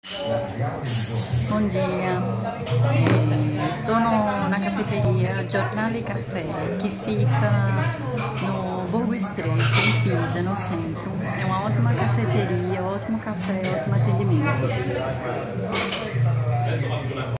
Bom dia, estou na cafeteria Giornale Café, que fica no Borgo Estreito, em Pisa, no centro. É uma ótima cafeteria, ótimo café, ótimo atendimento.